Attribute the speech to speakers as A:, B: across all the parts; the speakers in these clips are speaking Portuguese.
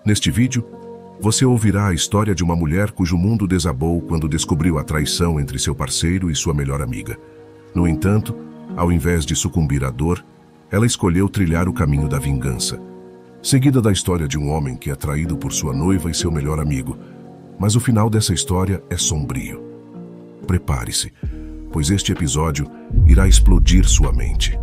A: Neste vídeo, você ouvirá a história de uma mulher cujo mundo desabou quando descobriu a traição entre seu parceiro e sua melhor amiga. No entanto, ao invés de sucumbir à dor, ela escolheu trilhar o caminho da vingança. Seguida da história de um homem que é traído por sua noiva e seu melhor amigo. Mas o final dessa história é sombrio. Prepare-se, pois este episódio irá explodir sua mente.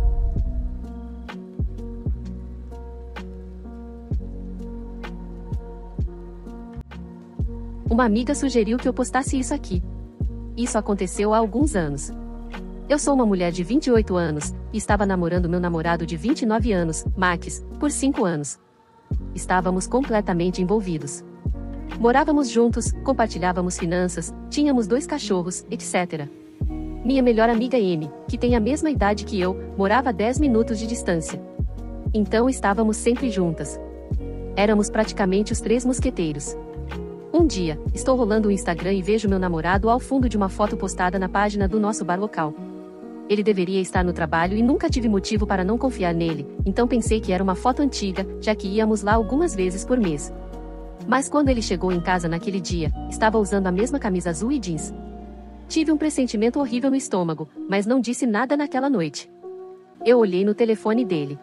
B: Uma amiga sugeriu que eu postasse isso aqui. Isso aconteceu há alguns anos. Eu sou uma mulher de 28 anos, e estava namorando meu namorado de 29 anos, Max, por 5 anos. Estávamos completamente envolvidos. Morávamos juntos, compartilhávamos finanças, tínhamos 2 cachorros, etc. Minha melhor amiga Amy, que tem a mesma idade que eu, morava a 10 minutos de distância. Então estávamos sempre juntas. Éramos praticamente os 3 mosqueteiros. Um dia, estou rolando o Instagram e vejo meu namorado ao fundo de uma foto postada na página do nosso bar local. Ele deveria estar no trabalho e nunca tive motivo para não confiar nele, então pensei que era uma foto antiga, já que íamos lá algumas vezes por mês. Mas quando ele chegou em casa naquele dia, estava usando a mesma camisa azul e jeans. Tive um pressentimento horrível no estômago, mas não disse nada naquela noite. Eu olhei no telefone dele.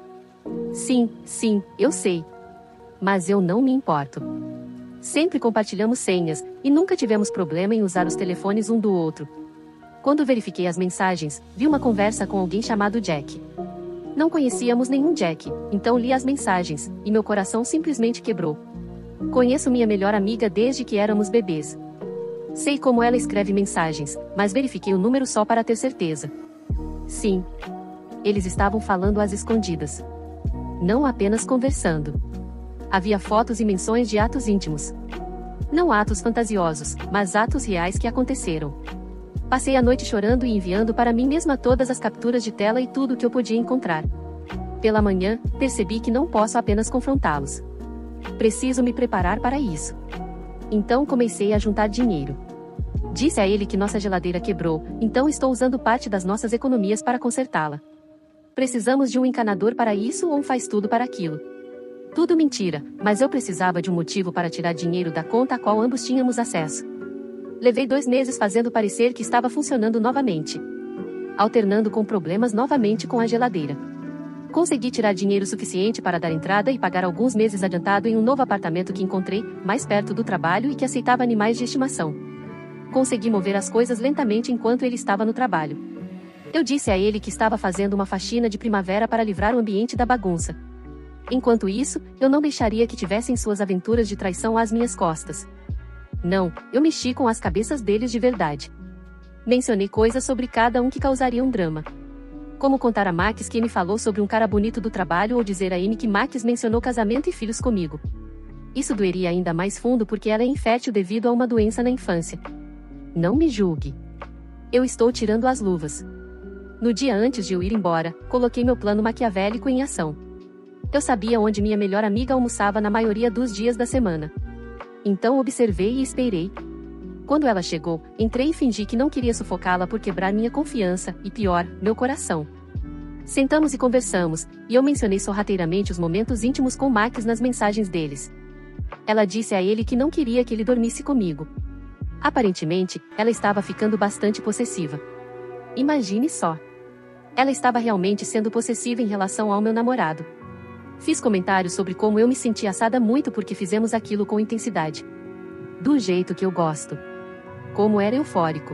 B: Sim, eu sei. Mas eu não me importo. Sempre compartilhamos senhas, e nunca tivemos problema em usar os telefones um do outro. Quando verifiquei as mensagens, vi uma conversa com alguém chamado Jack. Não conhecíamos nenhum Jack, então li as mensagens, e meu coração simplesmente quebrou. Conheço minha melhor amiga desde que éramos bebês. Sei como ela escreve mensagens, mas verifiquei o número só para ter certeza. Sim. Eles estavam falando às escondidas. Não apenas conversando. Havia fotos e menções de atos íntimos. Não atos fantasiosos, mas atos reais que aconteceram. Passei a noite chorando e enviando para mim mesma todas as capturas de tela e tudo o que eu podia encontrar. Pela manhã, percebi que não posso apenas confrontá-los. Preciso me preparar para isso. Então comecei a juntar dinheiro. Disse a ele que nossa geladeira quebrou, então estou usando parte das nossas economias para consertá-la. Precisamos de um encanador para isso ou um faz-tudo para aquilo. Tudo mentira, mas eu precisava de um motivo para tirar dinheiro da conta a qual ambos tínhamos acesso. Levei 2 meses fazendo parecer que estava funcionando novamente. Alternando com problemas novamente com a geladeira. Consegui tirar dinheiro suficiente para dar entrada e pagar alguns meses adiantado em um novo apartamento que encontrei, mais perto do trabalho e que aceitava animais de estimação. Consegui mover as coisas lentamente enquanto ele estava no trabalho. Eu disse a ele que estava fazendo uma faxina de primavera para livrar o ambiente da bagunça. Enquanto isso, eu não deixaria que tivessem suas aventuras de traição às minhas costas. Não, eu mexi com as cabeças deles de verdade. Mencionei coisas sobre cada um que causariam drama. Como contar a Max que me falou sobre um cara bonito do trabalho ou dizer a Amy que Max mencionou casamento e filhos comigo. Isso doeria ainda mais fundo porque ela é infértil devido a uma doença na infância. Não me julgue. Eu estou tirando as luvas. No dia antes de eu ir embora, coloquei meu plano maquiavélico em ação. Eu sabia onde minha melhor amiga almoçava na maioria dos dias da semana. Então observei e esperei. Quando ela chegou, entrei e fingi que não queria sufocá-la por quebrar minha confiança, e pior, meu coração. Sentamos e conversamos, e eu mencionei sorrateiramente os momentos íntimos com Max nas mensagens deles. Ela disse a ele que não queria que ele dormisse comigo. Aparentemente, ela estava ficando bastante possessiva. Imagine só. Ela estava realmente sendo possessiva em relação ao meu namorado. Fiz comentários sobre como eu me senti assada muito porque fizemos aquilo com intensidade. Do jeito que eu gosto. Como era eufórico.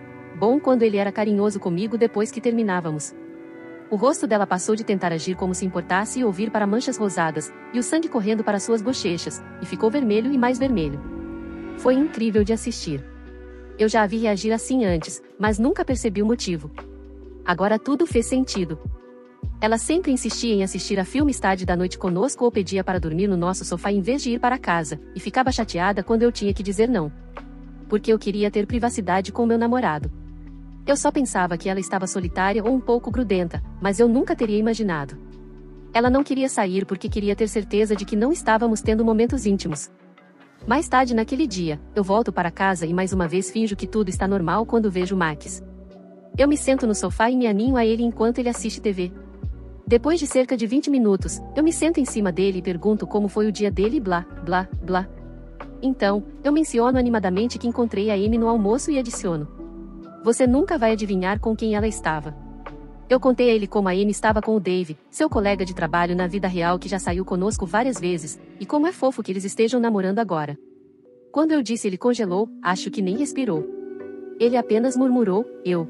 B: Bom quando ele era carinhoso comigo depois que terminávamos. O rosto dela passou de tentar agir como se importasse e ouvir para manchas rosadas, e o sangue correndo para suas bochechas, e ficou vermelho e mais vermelho. Foi incrível de assistir. Eu já a vi reagir assim antes, mas nunca percebi o motivo. Agora tudo fez sentido. Ela sempre insistia em assistir a filme tarde da noite conosco ou pedia para dormir no nosso sofá em vez de ir para casa, e ficava chateada quando eu tinha que dizer não. Porque eu queria ter privacidade com meu namorado. Eu só pensava que ela estava solitária ou um pouco grudenta, mas eu nunca teria imaginado. Ela não queria sair porque queria ter certeza de que não estávamos tendo momentos íntimos. Mais tarde naquele dia, eu volto para casa e mais uma vez finjo que tudo está normal quando vejo Max. Eu me sento no sofá e me aninho a ele enquanto ele assiste TV. Depois de cerca de 20 minutos, eu me sento em cima dele e pergunto como foi o dia dele e blá, blá, blá. Então, eu menciono animadamente que encontrei a Amy no almoço e adiciono: você nunca vai adivinhar com quem ela estava. Eu contei a ele como a Amy estava com o Dave, seu colega de trabalho na vida real que já saiu conosco várias vezes, e como é fofo que eles estejam namorando agora. Quando eu disse, ele congelou, acho que nem respirou. Ele apenas murmurou: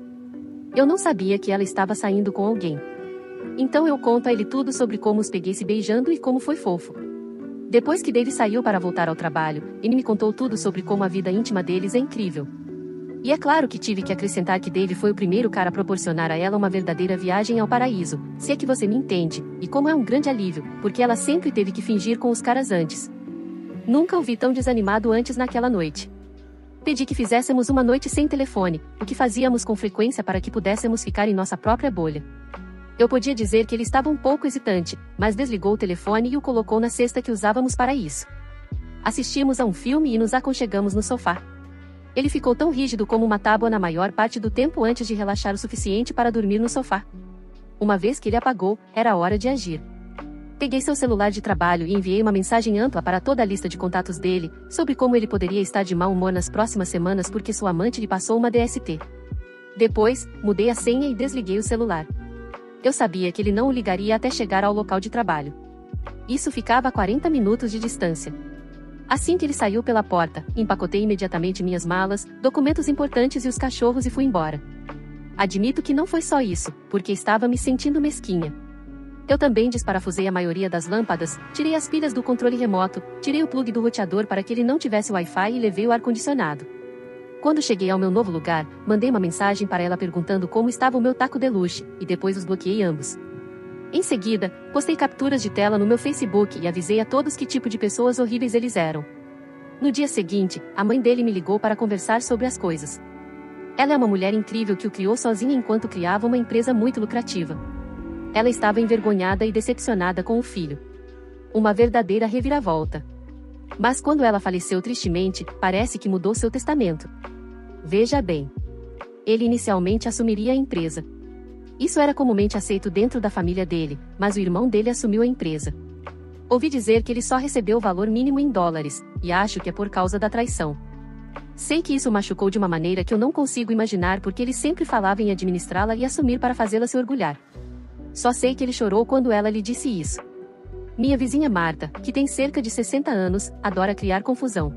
B: eu não sabia que ela estava saindo com alguém. Então eu conto a ele tudo sobre como os peguei se beijando e como foi fofo. Depois que Dave saiu para voltar ao trabalho, ele me contou tudo sobre como a vida íntima deles é incrível. E é claro que tive que acrescentar que Dave foi o primeiro cara a proporcionar a ela uma verdadeira viagem ao paraíso, se é que você me entende, e como é um grande alívio, porque ela sempre teve que fingir com os caras antes. Nunca o vi tão desanimado antes naquela noite. Pedi que fizéssemos uma noite sem telefone, o que fazíamos com frequência para que pudéssemos ficar em nossa própria bolha. Eu podia dizer que ele estava um pouco hesitante, mas desligou o telefone e o colocou na cesta que usávamos para isso. Assistimos a um filme e nos aconchegamos no sofá. Ele ficou tão rígido como uma tábua na maior parte do tempo antes de relaxar o suficiente para dormir no sofá. Uma vez que ele apagou, era hora de agir. Peguei seu celular de trabalho e enviei uma mensagem ampla para toda a lista de contatos dele, sobre como ele poderia estar de mau humor nas próximas semanas porque sua amante lhe passou uma DST. Depois, mudei a senha e desliguei o celular. Eu sabia que ele não o ligaria até chegar ao local de trabalho. Isso ficava a 40 minutos de distância. Assim que ele saiu pela porta, empacotei imediatamente minhas malas, documentos importantes e os cachorros e fui embora. Admito que não foi só isso, porque estava me sentindo mesquinha. Eu também desparafusei a maioria das lâmpadas, tirei as pilhas do controle remoto, tirei o plug do roteador para que ele não tivesse Wi-Fi e levei o ar-condicionado. Quando cheguei ao meu novo lugar, mandei uma mensagem para ela perguntando como estava o meu taco de luxo, e depois os bloqueei ambos. Em seguida, postei capturas de tela no meu Facebook e avisei a todos que tipo de pessoas horríveis eles eram. No dia seguinte, a mãe dele me ligou para conversar sobre as coisas. Ela é uma mulher incrível que o criou sozinha enquanto criava uma empresa muito lucrativa. Ela estava envergonhada e decepcionada com o filho. Uma verdadeira reviravolta. Mas quando ela faleceu tristemente, parece que mudou seu testamento. Veja bem. Ele inicialmente assumiria a empresa. Isso era comumente aceito dentro da família dele, mas o irmão dele assumiu a empresa. Ouvi dizer que ele só recebeu o valor mínimo em dólares, e acho que é por causa da traição. Sei que isso machucou de uma maneira que eu não consigo imaginar porque ele sempre falava em administrá-la e assumir para fazê-la se orgulhar. Só sei que ele chorou quando ela lhe disse isso. Minha vizinha Marta, que tem cerca de 60 anos, adora criar confusão.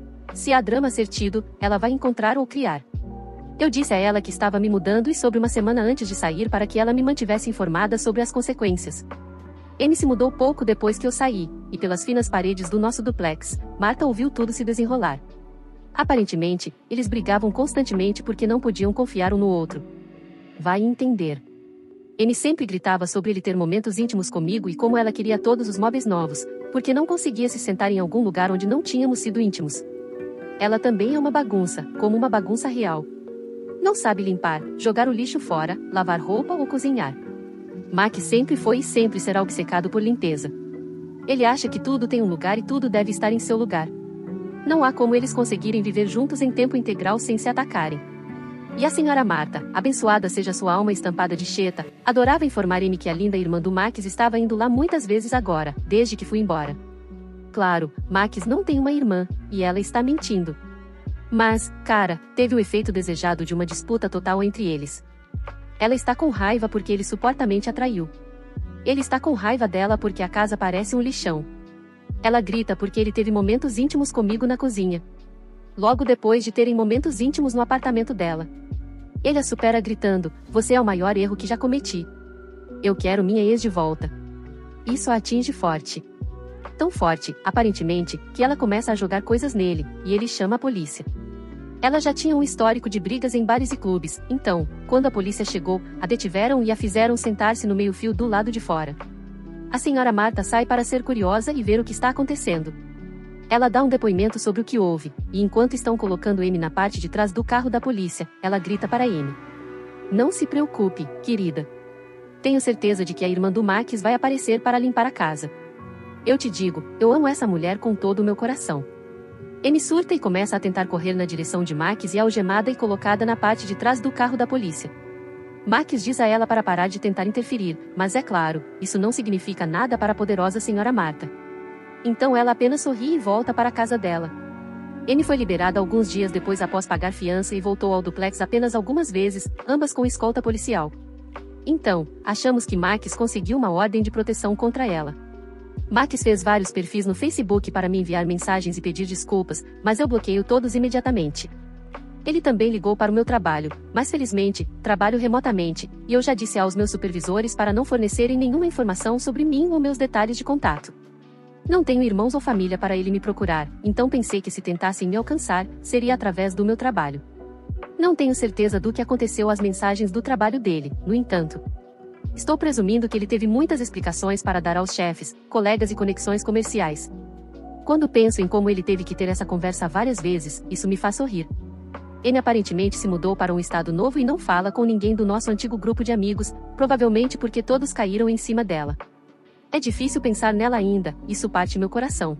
B: Se há drama ser tido, ela vai encontrar ou criar. Eu disse a ela que estava me mudando e sobre uma semana antes de sair para que ela me mantivesse informada sobre as consequências. Amy se mudou pouco depois que eu saí, e pelas finas paredes do nosso duplex, Marta ouviu tudo se desenrolar. Aparentemente, eles brigavam constantemente porque não podiam confiar um no outro. Vai entender. Amy sempre gritava sobre ele ter momentos íntimos comigo e como ela queria todos os móveis novos, porque não conseguia se sentar em algum lugar onde não tínhamos sido íntimos. Ela também é uma bagunça, como uma bagunça real. Não sabe limpar, jogar o lixo fora, lavar roupa ou cozinhar. Mac sempre foi e sempre será obcecado por limpeza. Ele acha que tudo tem um lugar e tudo deve estar em seu lugar. Não há como eles conseguirem viver juntos em tempo integral sem se atacarem. E a senhora Marta, abençoada seja sua alma estampada de cheta, adorava informar Amy que a linda irmã do Max estava indo lá muitas vezes agora, desde que fui embora. Claro, Max não tem uma irmã, e ela está mentindo. Mas, cara, teve o efeito desejado de uma disputa total entre eles. Ela está com raiva porque ele supostamente a traiu. Ele está com raiva dela porque a casa parece um lixão. Ela grita porque ele teve momentos íntimos comigo na cozinha. Logo depois de terem momentos íntimos no apartamento dela. Ele a supera gritando: você é o maior erro que já cometi. Eu quero minha ex de volta. Isso a atinge forte. Tão forte, aparentemente, que ela começa a jogar coisas nele, e ele chama a polícia. Ela já tinha um histórico de brigas em bares e clubes, então, quando a polícia chegou, a detiveram e a fizeram sentar-se no meio-fio do lado de fora. A senhora Marta sai para ser curiosa e ver o que está acontecendo. Ela dá um depoimento sobre o que houve, e enquanto estão colocando Amy na parte de trás do carro da polícia, ela grita para Amy: não se preocupe, querida. Tenho certeza de que a irmã do Max vai aparecer para limpar a casa. Eu te digo, eu amo essa mulher com todo o meu coração. Amy surta e começa a tentar correr na direção de Max e é algemada e colocada na parte de trás do carro da polícia. Max diz a ela para parar de tentar interferir, mas é claro, isso não significa nada para a poderosa senhora Marta. Então ela apenas sorri e volta para a casa dela. Anne foi liberada alguns dias depois após pagar fiança e voltou ao duplex apenas algumas vezes, ambas com escolta policial. Então, achamos que Max conseguiu uma ordem de proteção contra ela. Max fez vários perfis no Facebook para me enviar mensagens e pedir desculpas, mas eu bloqueio todos imediatamente. Ele também ligou para o meu trabalho, mas felizmente, trabalho remotamente, e eu já disse aos meus supervisores para não fornecerem nenhuma informação sobre mim ou meus detalhes de contato. Não tenho irmãos ou família para ele me procurar, então pensei que se tentassem me alcançar, seria através do meu trabalho. Não tenho certeza do que aconteceu às mensagens do trabalho dele, no entanto. Estou presumindo que ele teve muitas explicações para dar aos chefes, colegas e conexões comerciais. Quando penso em como ele teve que ter essa conversa várias vezes, isso me faz sorrir. Anne aparentemente se mudou para um estado novo e não fala com ninguém do nosso antigo grupo de amigos, provavelmente porque todos caíram em cima dela. É difícil pensar nela ainda, isso parte meu coração.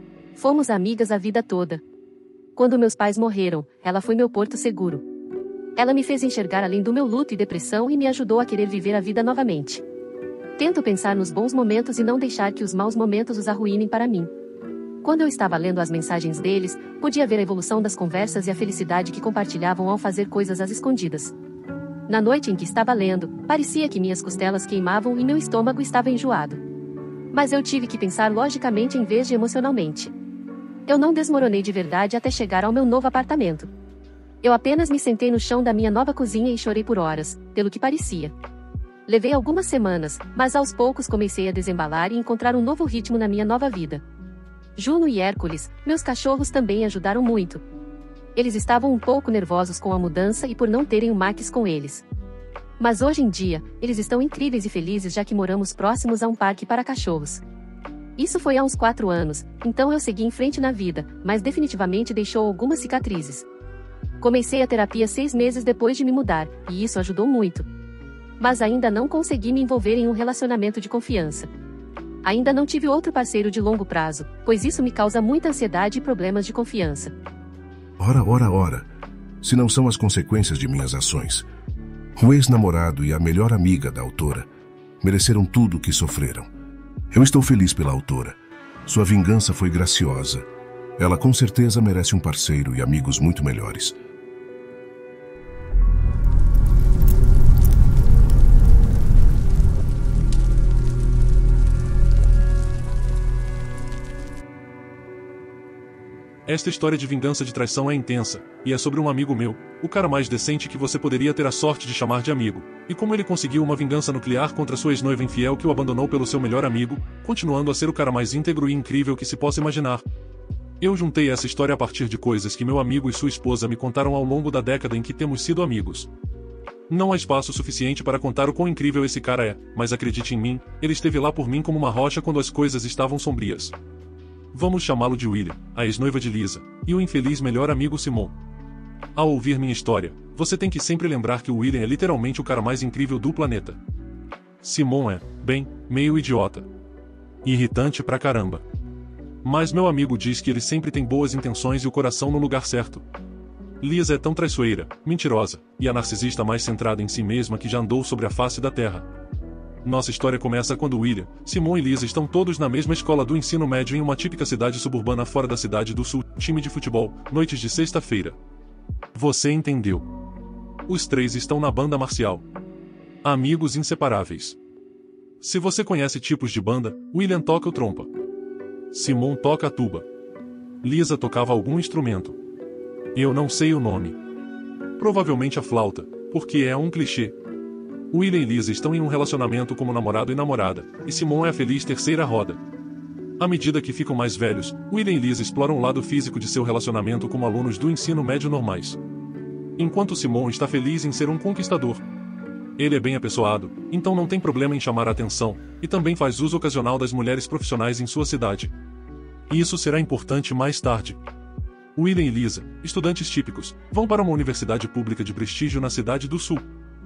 B: Fomos amigas a vida toda. Quando meus pais morreram, ela foi meu porto seguro. Ela me fez enxergar além do meu luto e depressão e me ajudou a querer viver a vida novamente. Tento pensar nos bons momentos e não deixar que os maus momentos os arruinem para mim. Quando eu estava lendo as mensagens deles, podia ver a evolução das conversas e a felicidade que compartilhavam ao fazer coisas às escondidas. Na noite em que estava lendo, parecia que minhas costelas queimavam e meu estômago estava enjoado. Mas eu tive que pensar logicamente em vez de emocionalmente. Eu não desmoronei de verdade até chegar ao meu novo apartamento. Eu apenas me sentei no chão da minha nova cozinha e chorei por horas, pelo que parecia. Levei algumas semanas, mas aos poucos comecei a desembalar e encontrar um novo ritmo na minha nova vida. Juno e Hércules, meus cachorros também ajudaram muito. Eles estavam um pouco nervosos com a mudança e por não terem o Max com eles. Mas hoje em dia, eles estão incríveis e felizes já que moramos próximos a um parque para cachorros. Isso foi há uns 4 anos, então eu segui em frente na vida, mas definitivamente deixou algumas cicatrizes. Comecei a terapia 6 meses depois de me mudar, e isso ajudou muito. Mas ainda não consegui me envolver em um relacionamento de confiança. Ainda não tive outro parceiro de longo prazo, pois isso me causa muita ansiedade e problemas de confiança.
A: Ora. Se não são as consequências de minhas ações. O ex-namorado e a melhor amiga da autora mereceram tudo o que sofreram. Eu estou feliz pela autora. Sua vingança foi graciosa. Ela com certeza merece um parceiro e amigos muito melhores.
C: Esta história de vingança de traição é intensa, e é sobre um amigo meu, o cara mais decente que você poderia ter a sorte de chamar de amigo, e como ele conseguiu uma vingança nuclear contra sua ex-noiva infiel que o abandonou pelo seu melhor amigo, continuando a ser o cara mais íntegro e incrível que se possa imaginar. Eu juntei essa história a partir de coisas que meu amigo e sua esposa me contaram ao longo da década em que temos sido amigos. Não há espaço suficiente para contar o quão incrível esse cara é, mas acredite em mim, ele esteve lá por mim como uma rocha quando as coisas estavam sombrias. Vamos chamá-lo de William, a ex-noiva de Lisa, e o infeliz melhor amigo Simon. Ao ouvir minha história, você tem que sempre lembrar que o William é literalmente o cara mais incrível do planeta. Simon é, bem, meio idiota. Irritante pra caramba. Mas meu amigo diz que ele sempre tem boas intenções e o coração no lugar certo. Lisa é tão traiçoeira, mentirosa, e a narcisista mais centrada em si mesma que já andou sobre a face da Terra. Nossa história começa quando William, Simon e Lisa estão todos na mesma escola do ensino médio em uma típica cidade suburbana fora da cidade do sul, time de futebol, noites de sexta-feira. Você entendeu. Os 3 estão na banda marcial. Amigos inseparáveis. Se você conhece tipos de banda, William toca o trompa. Simon toca a tuba. Lisa tocava algum instrumento. Eu não sei o nome. Provavelmente a flauta, porque é um clichê. William e Lisa estão em um relacionamento como namorado e namorada, e Simon é a feliz terceira roda. À medida que ficam mais velhos, William e Lisa exploram o lado físico de seu relacionamento como alunos do ensino médio normais. Enquanto Simon está feliz em ser um conquistador. Ele é bem apessoado, então não tem problema em chamar a atenção, e também faz uso ocasional das mulheres profissionais em sua cidade. E isso será importante mais tarde. William e Lisa, estudantes típicos, vão para uma universidade pública de prestígio na cidade do sul.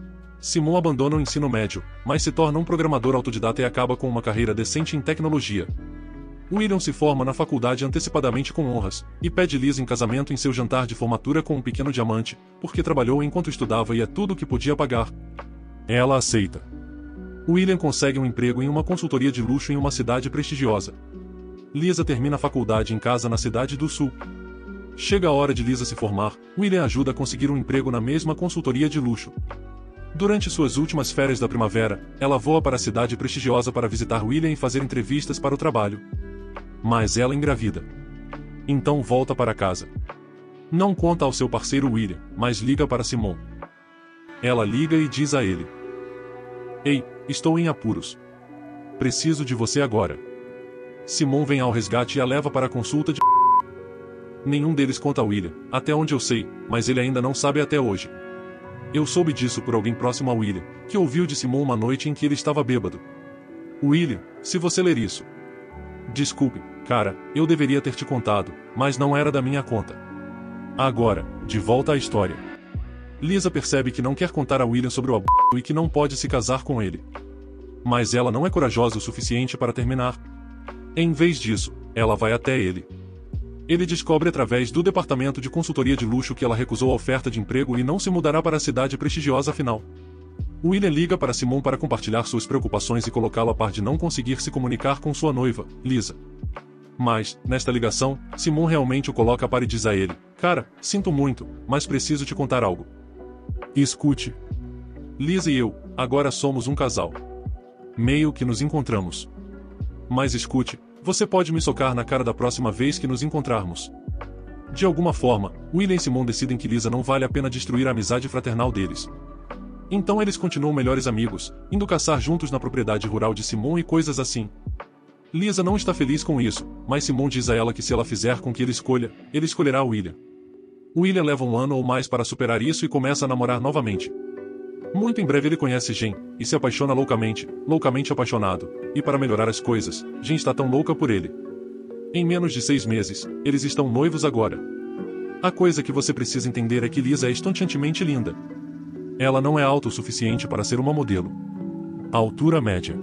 C: Simon abandona o ensino médio, mas se torna um programador autodidata e acaba com uma carreira decente em tecnologia. William se forma na faculdade antecipadamente com honras, e pede Lisa em casamento em seu jantar de formatura com um pequeno diamante, porque trabalhou enquanto estudava e é tudo o que podia pagar. Ela aceita. William consegue um emprego em uma consultoria de luxo em uma cidade prestigiosa. Lisa termina a faculdade em casa na cidade do sul. Chega a hora de Lisa se formar, William ajuda a conseguir um emprego na mesma consultoria de luxo. Durante suas últimas férias da primavera, ela voa para a cidade prestigiosa para visitar William e fazer entrevistas para o trabalho. Mas ela engravida. Então volta para casa. Não conta ao seu parceiro William, mas liga para Simon. Ela liga e diz a ele: Ei, estou em apuros. Preciso de você agora. Simon vem ao resgate e a leva para a consulta de... Nenhum deles conta a William, até onde eu sei, mas ele ainda não sabe até hoje. Eu soube disso por alguém próximo a William, que ouviu de Simon uma noite em que ele estava bêbado. William, se você ler isso... Desculpe, cara, eu deveria ter te contado, mas não era da minha conta. Agora, de volta à história. Lisa percebe que não quer contar a William sobre o abuso e que não pode se casar com ele. Mas ela não é corajosa o suficiente para terminar. Em vez disso, ela vai até ele. Ele descobre através do departamento de consultoria de luxo que ela recusou a oferta de emprego e não se mudará para a cidade prestigiosa afinal. William liga para Simon para compartilhar suas preocupações e colocá-lo a par de não conseguir se comunicar com sua noiva, Lisa. Mas, nesta ligação, Simon realmente o coloca a par e diz a ele: Cara, sinto muito, mas preciso te contar algo. Escute. Lisa e eu, agora somos um casal. Meio que nos encontramos. Mas escute, você pode me socar na cara da próxima vez que nos encontrarmos. De alguma forma, William e Simon decidem que Lisa não vale a pena destruir a amizade fraternal deles. Então eles continuam melhores amigos, indo caçar juntos na propriedade rural de Simon e coisas assim. Lisa não está feliz com isso, mas Simon diz a ela que se ela fizer com que ele escolherá William. William leva um ano ou mais para superar isso e começa a namorar novamente. Muito em breve ele conhece Jen, e se apaixona loucamente apaixonado, e para melhorar as coisas, Jen está tão louca por ele. Em menos de 6 meses, eles estão noivos agora. A coisa que você precisa entender é que Lisa é estonteantemente linda. Ela não é alta o suficiente para ser uma modelo. A altura média.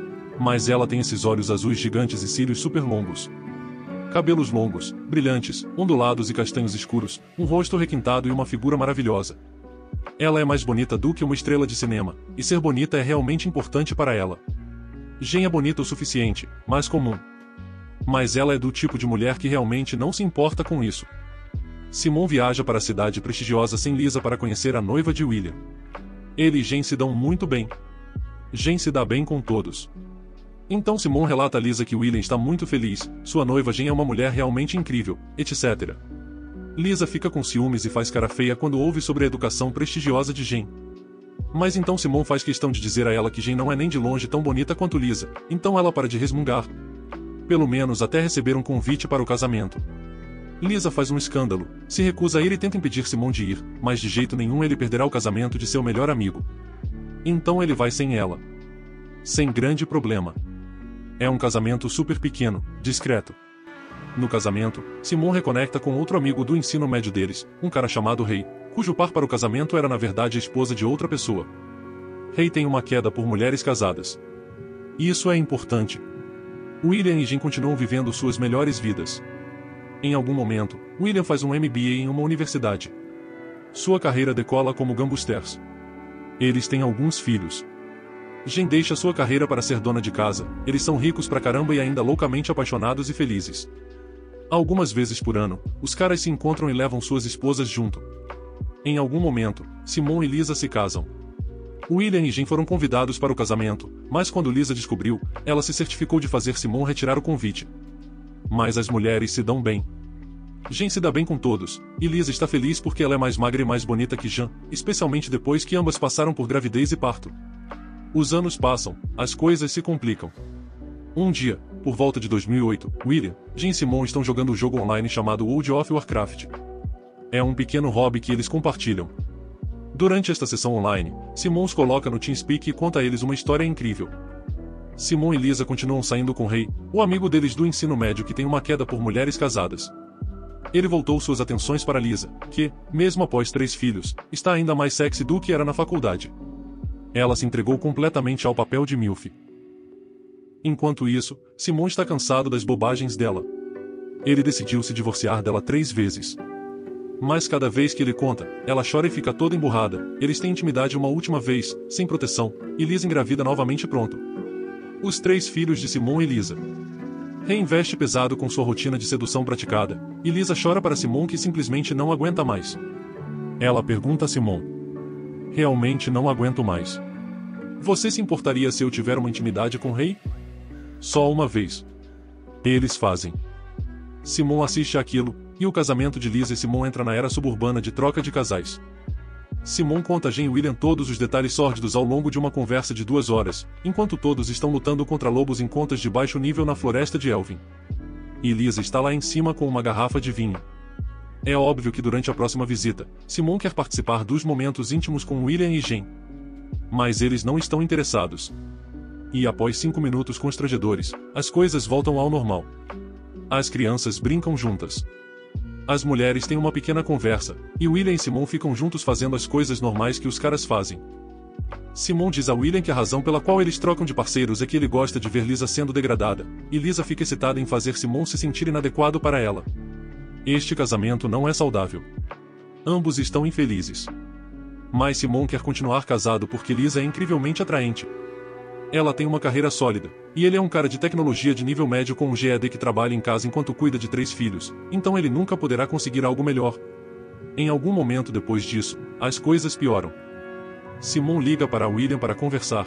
C: Mas ela tem esses olhos azuis gigantes e cílios super longos. Cabelos longos, brilhantes, ondulados e castanhos escuros, um rosto requintado e uma figura maravilhosa. Ela é mais bonita do que uma estrela de cinema, e ser bonita é realmente importante para ela. Jen é bonita o suficiente, mais comum. Mas ela é do tipo de mulher que realmente não se importa com isso. Simon viaja para a cidade prestigiosa sem Lisa para conhecer a noiva de William. Ele e Jen se dão muito bem. Jen se dá bem com todos. Então Simon relata a Lisa que William está muito feliz, sua noiva Jen é uma mulher realmente incrível, etc. Lisa fica com ciúmes e faz cara feia quando ouve sobre a educação prestigiosa de Jen. Mas então Simon faz questão de dizer a ela que Jen não é nem de longe tão bonita quanto Lisa, então ela para de resmungar. Pelo menos até receber um convite para o casamento. Lisa faz um escândalo, se recusa a ir e tenta impedir Simon de ir, mas de jeito nenhum ele perderá o casamento de seu melhor amigo. Então ele vai sem ela. Sem grande problema. É um casamento super pequeno, discreto. No casamento, Simon reconecta com outro amigo do ensino médio deles, um cara chamado Ray, cujo par para o casamento era na verdade a esposa de outra pessoa. Ray tem uma queda por mulheres casadas. Isso é importante. William e Jen continuam vivendo suas melhores vidas. Em algum momento, William faz um MBA em uma universidade. Sua carreira decola como gangusters. Eles têm alguns filhos. Jen deixa sua carreira para ser dona de casa, eles são ricos pra caramba e ainda loucamente apaixonados e felizes. Algumas vezes por ano, os caras se encontram e levam suas esposas junto. Em algum momento, Simon e Lisa se casam. William e Jen foram convidados para o casamento, mas quando Lisa descobriu, ela se certificou de fazer Simon retirar o convite. Mas as mulheres se dão bem. Jen se dá bem com todos, e Lisa está feliz porque ela é mais magra e mais bonita que Jen, especialmente depois que ambas passaram por gravidez e parto. Os anos passam, as coisas se complicam. Um dia, por volta de 2008, William, Jen e Simon estão jogando um jogo online chamado World of Warcraft. É um pequeno hobby que eles compartilham. Durante esta sessão online, Simon os coloca no TeamSpeak e conta a eles uma história incrível. Simon e Lisa continuam saindo com Ray, o amigo deles do ensino médio que tem uma queda por mulheres casadas. Ele voltou suas atenções para Lisa, que, mesmo após 3 filhos, está ainda mais sexy do que era na faculdade. Ela se entregou completamente ao papel de MILF. Enquanto isso, Simon está cansado das bobagens dela. Ele decidiu se divorciar dela 3 vezes. Mas cada vez que ele conta, ela chora e fica toda emburrada. Eles têm intimidade uma última vez, sem proteção, e Lisa engravida novamente pronto. Os 3 filhos de Simon e Lisa. Reinveste pesado com sua rotina de sedução praticada, e Lisa chora para Simon que simplesmente não aguenta mais. Ela pergunta a Simon: realmente não aguento mais. Você se importaria se eu tiver uma intimidade com o rei? Só uma vez. Eles fazem. Simon assiste àquilo, e o casamento de Lisa e Simon entra na era suburbana de troca de casais. Simon conta a Jane e William todos os detalhes sórdidos ao longo de uma conversa de 2 horas, enquanto todos estão lutando contra lobos em contas de baixo nível na floresta de Elvin. E Lisa está lá em cima com uma garrafa de vinho. É óbvio que durante a próxima visita, Simon quer participar dos momentos íntimos com William e Jane. Mas eles não estão interessados. E após 5 minutos constrangedores, as coisas voltam ao normal. As crianças brincam juntas. As mulheres têm uma pequena conversa, e William e Simon ficam juntos fazendo as coisas normais que os caras fazem. Simon diz a William que a razão pela qual eles trocam de parceiros é que ele gosta de ver Lisa sendo degradada, e Lisa fica excitada em fazer Simon se sentir inadequado para ela. Este casamento não é saudável. Ambos estão infelizes. Mas Simon quer continuar casado porque Lisa é incrivelmente atraente. Ela tem uma carreira sólida, e ele é um cara de tecnologia de nível médio com um GED que trabalha em casa enquanto cuida de 3 filhos, então ele nunca poderá conseguir algo melhor. Em algum momento depois disso, as coisas pioram. Simon liga para William para conversar.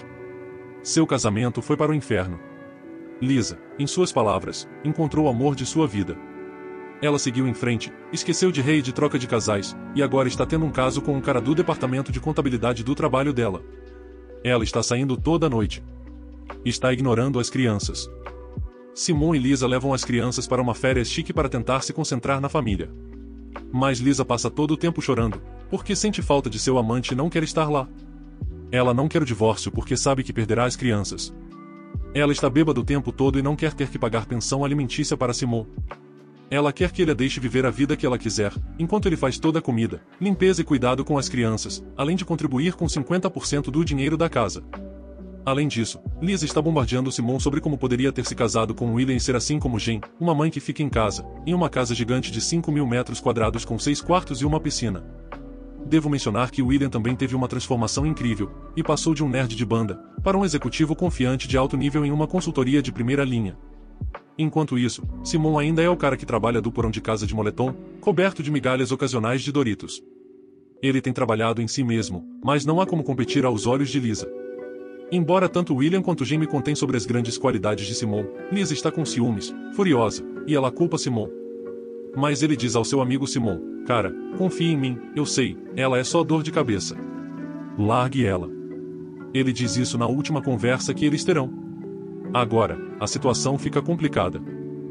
C: Seu casamento foi para o inferno. Lisa, em suas palavras, encontrou o amor de sua vida. Ela seguiu em frente, esqueceu de rei e de troca de casais, e agora está tendo um caso com um cara do departamento de contabilidade do trabalho dela. Ela está saindo toda noite. Está ignorando as crianças. Simon e Lisa levam as crianças para uma férias chique para tentar se concentrar na família. Mas Lisa passa todo o tempo chorando, porque sente falta de seu amante e não quer estar lá. Ela não quer o divórcio porque sabe que perderá as crianças. Ela está bêbada o tempo todo e não quer ter que pagar pensão alimentícia para Simon. Ela quer que ele a deixe viver a vida que ela quiser, enquanto ele faz toda a comida, limpeza e cuidado com as crianças, além de contribuir com 50% do dinheiro da casa. Além disso, Lisa está bombardeando Simon sobre como poderia ter se casado com William e ser assim como Jane, uma mãe que fica em casa, em uma casa gigante de 5.000 metros quadrados com 6 quartos e uma piscina. Devo mencionar que William também teve uma transformação incrível, e passou de um nerd de banda, para um executivo confiante de alto nível em uma consultoria de primeira linha. Enquanto isso, Simon ainda é o cara que trabalha do porão de casa de moletom, coberto de migalhas ocasionais de Doritos. Ele tem trabalhado em si mesmo, mas não há como competir aos olhos de Lisa. Embora tanto William quanto Jane contem sobre as grandes qualidades de Simon, Lisa está com ciúmes, furiosa, e ela culpa Simon. Mas ele diz ao seu amigo Simon: cara, confie em mim, eu sei, ela é só dor de cabeça. Largue ela. Ele diz isso na última conversa que eles terão. Agora, a situação fica complicada.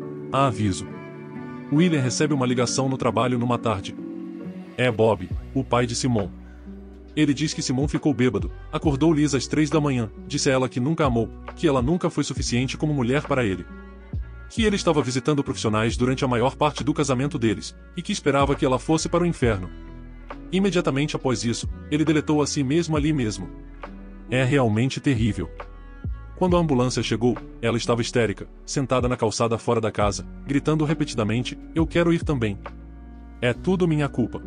C: Aviso. William recebe uma ligação no trabalho numa tarde. É Bob, o pai de Simon. Ele diz que Simon ficou bêbado, acordou Lisa às 3 da manhã, disse a ela que nunca amou, que ela nunca foi suficiente como mulher para ele. Que ele estava visitando profissionais durante a maior parte do casamento deles, e que esperava que ela fosse para o inferno. Imediatamente após isso, ele deletou a si mesmo ali mesmo. É realmente terrível. Quando a ambulância chegou, ela estava histérica, sentada na calçada fora da casa, gritando repetidamente: eu quero ir também. É tudo minha culpa.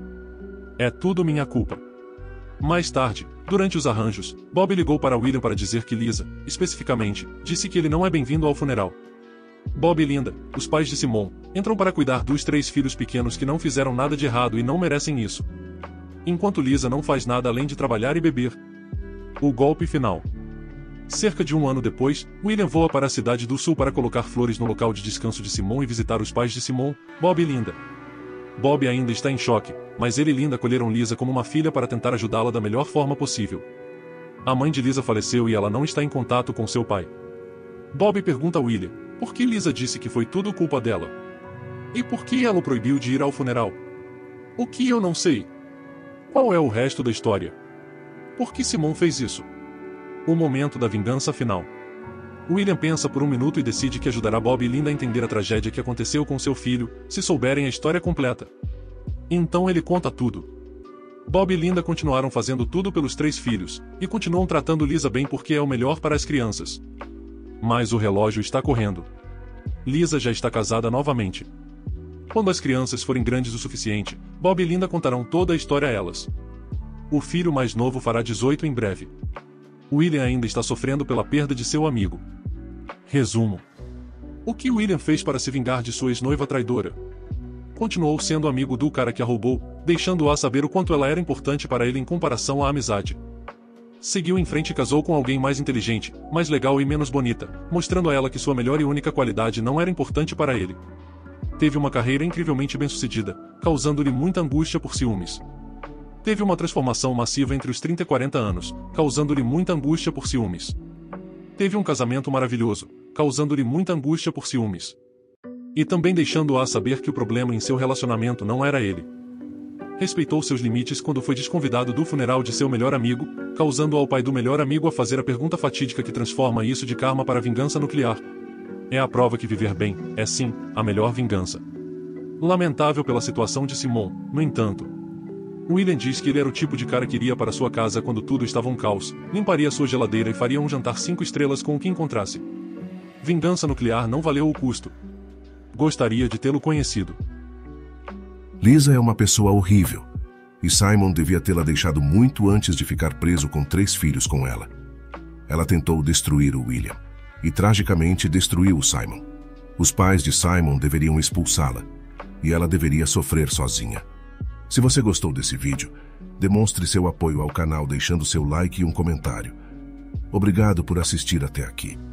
C: É tudo minha culpa. Mais tarde, durante os arranjos, Bob ligou para William para dizer que Lisa, especificamente, disse que ele não é bem-vindo ao funeral. Bob e Linda, os pais de Simon, entram para cuidar dos 3 filhos pequenos que não fizeram nada de errado e não merecem isso. Enquanto Lisa não faz nada além de trabalhar e beber. O golpe final. Cerca de um ano depois, William voa para a cidade do sul para colocar flores no local de descanso de Simon e visitar os pais de Simon, Bob e Linda. Bob ainda está em choque, mas ele e Linda acolheram Lisa como uma filha para tentar ajudá-la da melhor forma possível. A mãe de Lisa faleceu e ela não está em contato com seu pai. Bob pergunta a William por que Lisa disse que foi tudo culpa dela. E por que ela o proibiu de ir ao funeral? O que eu não sei. Qual é o resto da história? Por que Simon fez isso? O momento da vingança final. William pensa por um minuto e decide que ajudará Bob e Linda a entender a tragédia que aconteceu com seu filho, se souberem a história completa. Então ele conta tudo. Bob e Linda continuaram fazendo tudo pelos 3 filhos, e continuam tratando Lisa bem porque é o melhor para as crianças. Mas o relógio está correndo. Lisa já está casada novamente. Quando as crianças forem grandes o suficiente, Bob e Linda contarão toda a história a elas. O filho mais novo fará 18 em breve. William ainda está sofrendo pela perda de seu amigo. Resumo. O que William fez para se vingar de sua ex-noiva traidora? Continuou sendo amigo do cara que a roubou, deixando-a saber o quanto ela era importante para ele em comparação à amizade. Seguiu em frente e casou com alguém mais inteligente, mais legal e menos bonita, mostrando a ela que sua melhor e única qualidade não era importante para ele. Teve uma carreira incrivelmente bem-sucedida, causando-lhe muita angústia por ciúmes. Teve uma transformação massiva entre os 30 e 40 anos, causando-lhe muita angústia por ciúmes. Teve um casamento maravilhoso, causando-lhe muita angústia por ciúmes. E também deixando-a saber que o problema em seu relacionamento não era ele. Respeitou seus limites quando foi desconvidado do funeral de seu melhor amigo, causando ao pai do melhor amigo a fazer a pergunta fatídica que transforma isso de karma para vingança nuclear. É a prova que viver bem é sim a melhor vingança. Lamentável pela situação de Simon, no entanto. William diz que ele era o tipo de cara que iria para sua casa quando tudo estava um caos, limparia sua geladeira e faria um jantar 5 estrelas com o que encontrasse. Vingança nuclear não valeu o custo. Gostaria de tê-lo conhecido.
A: Lisa é uma pessoa horrível, e Simon devia tê-la deixado muito antes de ficar preso com 3 filhos com ela. Ela tentou destruir o William, e tragicamente destruiu o Simon. Os pais de Simon deveriam expulsá-la, e ela deveria sofrer sozinha. Se você gostou desse vídeo, demonstre seu apoio ao canal deixando seu like e um comentário. Obrigado por assistir até aqui.